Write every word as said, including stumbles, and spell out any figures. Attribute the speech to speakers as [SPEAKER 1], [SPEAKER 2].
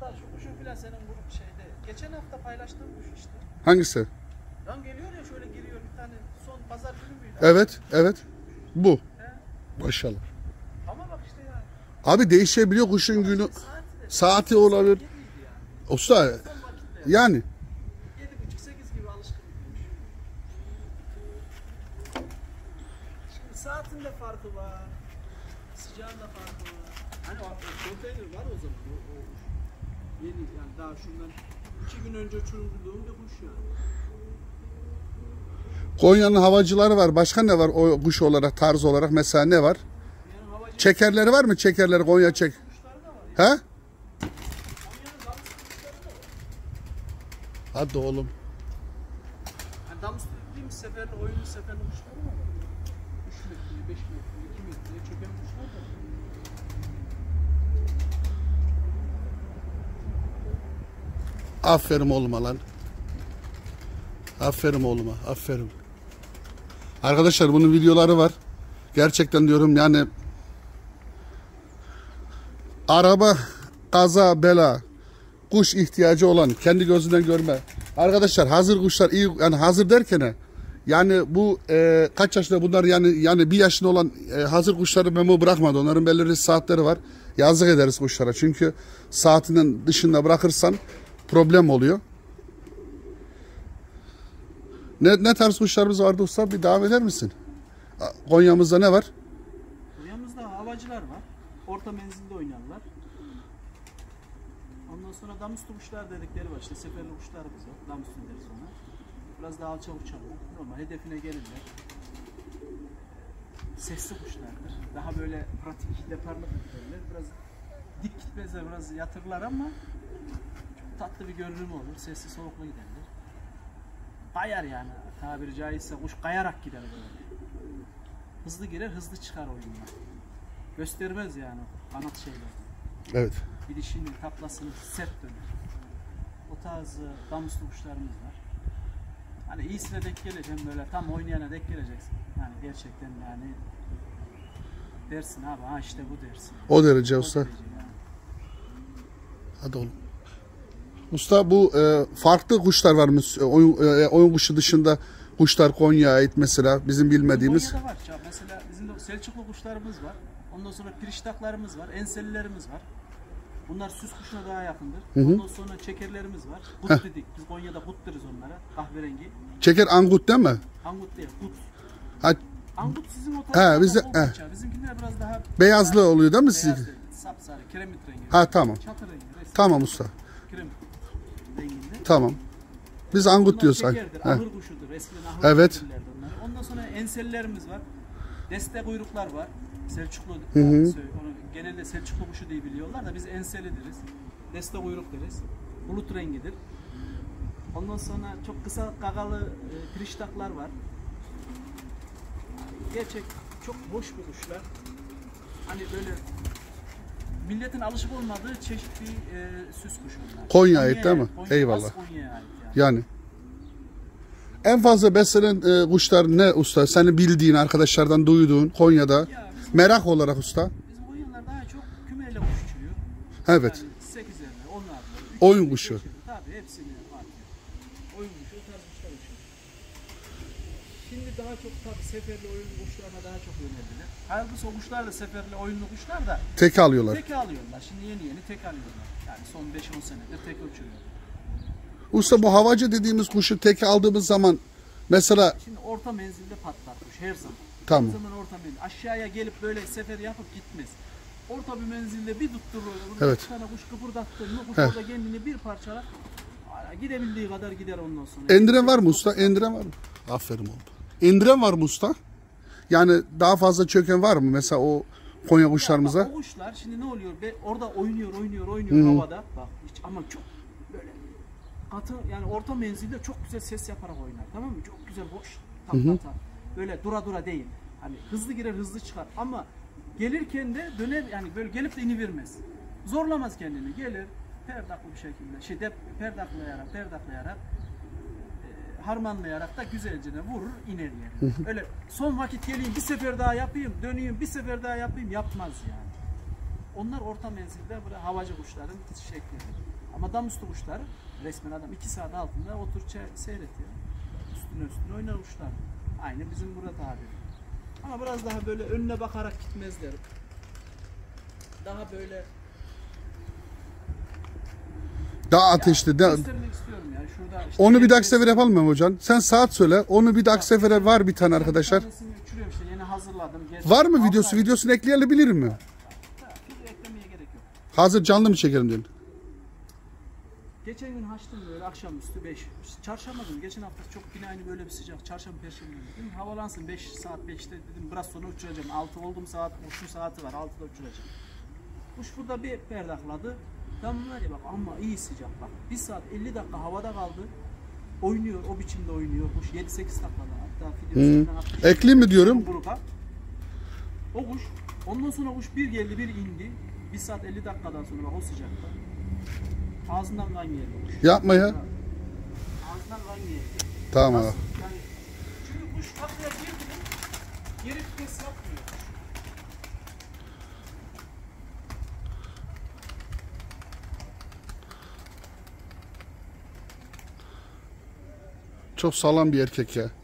[SPEAKER 1] hatta şu kuşun filan senin grup şeyde. Geçen hafta paylaştığım kuş işte.
[SPEAKER 2] Hangisi?
[SPEAKER 1] Lan geliyor ya şöyle giriyor bir tane son pazar günü müydü?
[SPEAKER 2] Evet, evet. Bu.
[SPEAKER 1] He.
[SPEAKER 2] Maşallah.
[SPEAKER 1] Ama bak işte yani.
[SPEAKER 2] Abi değişebiliyor kuşun günü.
[SPEAKER 1] Saati, de,
[SPEAKER 2] Saati olabilir.
[SPEAKER 1] Yani.
[SPEAKER 2] Usta yani.
[SPEAKER 1] yedi buçuk sekiz gibi alışkın. Şimdi saatinde farkı var. Sıcağında farkı var. Hani o konteyner var o zaman. O, o yeni yani daha şundan iki gün önce uçurulduğum bir kuş yani.
[SPEAKER 2] Konya'nın havacıları var. Başka ne var o kuş olarak, tarz olarak mesela ne var?
[SPEAKER 1] Yani havacı
[SPEAKER 2] Çekerleri var mı? Çekerleri Konya çek.
[SPEAKER 1] kuşları da var.
[SPEAKER 2] He?
[SPEAKER 1] Konya'nın damızlı kuşları da var.
[SPEAKER 2] Hadi oğlum.
[SPEAKER 1] Yani damızlı dediğimiz seferli, oyunlu seferli kuşları var. üç metre, beş metre, iki metreye çöken kuşlar da var.
[SPEAKER 2] Aferin oğluma lan. Aferin oğluma. Aferin. Arkadaşlar bunun videoları var. Gerçekten diyorum yani araba, kaza, bela, kuş ihtiyacı olan kendi gözünden görme. Arkadaşlar hazır kuşlar iyi yani hazır derken yani bu e, kaç yaşında bunlar yani yani bir yaşında olan e, hazır kuşları memo bırakmadı. Onların belirli saatleri var. Yazık ederiz kuşlara. Çünkü saatinden dışında bırakırsan problem oluyor. Ne, ne tarz kuşlarımız vardı usta? Bir devam eder misin? Konya'mızda ne var?
[SPEAKER 1] Konya'mızda havacılar var. Orta menzilde oynayanlar. Ondan sonra damüstü kuşlar dedikleri var. İşte seferli kuşlarımız var. Damüstü deriz ona. Biraz daha alçak uçarlar. Normal hedefine gelirler. Sesli kuşlardır. Daha böyle pratik, deparlı kuşlarlar. Biraz dik gitmezler, biraz yatırlar ama çok tatlı bir görünüm olur. Sesli soluklu giderler. Kayar yani. Tabiri caizse kuş kayarak gider böyle. Hızlı girer, hızlı çıkar oyundan. Göstermez yani kanat şeyler.
[SPEAKER 2] Evet.
[SPEAKER 1] Gidişini, taplasını sert döner. O tarz damızlı kuşlarımız var. Hani iyisine denk geleceğim böyle tam oynayana denk geleceksin. Yani gerçekten yani dersin abi ha işte bu dersin.
[SPEAKER 2] O derece usta.
[SPEAKER 1] O derece yani.
[SPEAKER 2] Hadi oğlum. Usta bu e, farklı kuşlar var mı? Oyun, e, oyun kuşu dışında kuşlar Konya'ya ait mesela bizim bilmediğimiz.
[SPEAKER 1] Konya'da var. Mesela bizim de Selçuklu kuşlarımız var. Ondan sonra piriştaklarımız var. Enselilerimiz var. Bunlar süs kuşuna daha yakındır. Hı hı. Ondan sonra çekerlerimiz var. Kut Heh. dedik. Biz Konya'da kut deriz onlara. Kahverengi.
[SPEAKER 2] Çeker angut değil mi?
[SPEAKER 1] Angut değil. Kut.
[SPEAKER 2] Ha.
[SPEAKER 1] Angut sizin o tarafta.
[SPEAKER 2] Bizde,
[SPEAKER 1] bizimkiler biraz daha
[SPEAKER 2] beyazlı daha, oluyor değil mi sizin?
[SPEAKER 1] Sapsarı, kiremit rengi.
[SPEAKER 2] Ha tamam.
[SPEAKER 1] Çatı rengi. Resim.
[SPEAKER 2] Tamam usta.
[SPEAKER 1] Kiremit renginde.
[SPEAKER 2] Tamam. Biz angut diyoruz.
[SPEAKER 1] Ahır kuşudur. Eskiden ahır
[SPEAKER 2] evet.
[SPEAKER 1] Ondan sonra enselilerimiz var. Deste kuyruklar var. Selçuklu.
[SPEAKER 2] Hı hı.
[SPEAKER 1] Onu genelde Selçuklu kuşu diye biliyorlar da biz enseli deriz. Deste kuyruk deriz. Bulut rengidir. Ondan sonra çok kısa gagalı e, piriştaklar var. Gerçek çok hoş bir kuşlar. Hani böyle milletin alışık olmadığı çeşit bir e, süs kuşu bunlar.
[SPEAKER 2] Konya'ya ait değil mi?
[SPEAKER 1] Konya,
[SPEAKER 2] Eyvallah.
[SPEAKER 1] Konya'ya ait yani.
[SPEAKER 2] Yani. En fazla beslenen e, kuşlar ne usta? Senin bildiğin, arkadaşlardan duyduğun Konya'da ya, merak olarak usta.
[SPEAKER 1] Bizim Konyalılar daha çok kümeyle kuş uçuruyor.
[SPEAKER 2] Evet.
[SPEAKER 1] Yani sekizlerle, onlarla.
[SPEAKER 2] Oyun kuşu.
[SPEAKER 1] Tabii hepsini var. Oyun kuşu, o tarz kuşlar uçuyor. Şimdi daha çok tabii seferli oyunlu kuşlarına daha çok yöneldiler. Halbuki o kuşlar da seferli oyunlu kuşlar da
[SPEAKER 2] tek alıyorlar.
[SPEAKER 1] Tek alıyorlar. Şimdi yeni yeni tek alıyorlar. Yani son beş on senedir tek uçuruyor.
[SPEAKER 2] Usta bu havacı dediğimiz kuşu tek aldığımız zaman mesela
[SPEAKER 1] şimdi orta menzilde patlar kuş her zaman.
[SPEAKER 2] Tamam.
[SPEAKER 1] Her zaman orta menzil. Aşağıya gelip böyle sefer yapıp gitmez. Orta bir menzilde bir tutturur.
[SPEAKER 2] Evet.
[SPEAKER 1] Bir tane kuş kıpırdattı mı kuş
[SPEAKER 2] Heh.
[SPEAKER 1] orada kendini bir parçalar. Gidebildiği kadar gider ondan sonra.
[SPEAKER 2] Endiren var mı usta? Endiren var mı? Aferin oldu. Endiren var mı usta? Yani daha fazla çöken var mı mesela o Konya kuşlarımıza?
[SPEAKER 1] Ya bak, o kuşlar şimdi ne oluyor? Be, orada oynuyor, oynuyor, oynuyor Hı-hı. havada. Bak hiç ama çok böyle katı yani orta menzilde çok güzel ses yaparak oynar. Tamam mı? Çok güzel hoş. Taklata. Böyle dura dura değil. Hani hızlı girer, hızlı çıkar ama gelirken de döner yani böyle gelip de inivermez. Zorlamaz kendini. Gelir perdaklı bir şekilde. Şey de perdaklayarak, perdaklayarak e, harmanlayarak da güzelce vurur, iner yani. Öyle son vakit geleyim, bir sefer daha yapayım, döneyim, bir sefer daha yapayım yapmaz yani. Onlar orta menzilde böyle havacı kuşların şekli. Ama damüstü kuşlar resmen adam iki saat altında otur seyretiyor. Üstüne üstüne oynar kuşlar. Aynı bizim Murat abi. Ama biraz daha böyle önüne bakarak gitmezler. Daha böyle
[SPEAKER 2] Daha ateşli.
[SPEAKER 1] ya,
[SPEAKER 2] Da,
[SPEAKER 1] göstermek istiyorum yani şurada. Işte
[SPEAKER 2] onu bir dahaki sefer yapalım mı hocam? Sen saat söyle. Onu bir dahaki sefere var bir tane arkadaşlar.
[SPEAKER 1] Bir tanesini uçuruyorum işte yeni hazırladım. Gerçi
[SPEAKER 2] Var mı
[SPEAKER 1] altı
[SPEAKER 2] videosu?
[SPEAKER 1] ay-
[SPEAKER 2] Videosunu ekleyebilir mi?
[SPEAKER 1] Ha, bir eklemeye gerek yok.
[SPEAKER 2] Hazır canlı mı çekelim diyorsun?
[SPEAKER 1] Geçen gün açtım böyle akşamüstü beş. Çarşamba günü geçen hafta çok yine aynı böyle bir sıcak. Çarşamba perşembe günü dedim havalansın beş saat beşte dedim biraz sonra uçuracağım. altı oldum saat uçum saati var altıda uçuracağım. Kuş burada bir perdakladı. Tamam var ya bak ama iyi sıcak bak. bir saat elli dakika havada kaldı. Oynuyor o biçimde oynuyor. Kuş yedi sekiz dakikada hatta videosundan atmış.
[SPEAKER 2] Ekleyeyim mi diyorum?
[SPEAKER 1] Gruba. O kuş ondan sonra kuş bir geldi bir indi. bir saat elli dakikadan sonra bak o sıcakta. Ağzından kan geldi kuş.
[SPEAKER 2] Yapma ya.
[SPEAKER 1] Ağzından kan geldi.
[SPEAKER 2] Tamam
[SPEAKER 1] Nasıl?
[SPEAKER 2] abi.
[SPEAKER 1] Yani, çünkü kuş kapıya girdi mi geri vites yapmıyor.
[SPEAKER 2] Çok sağlam bir erkek ya.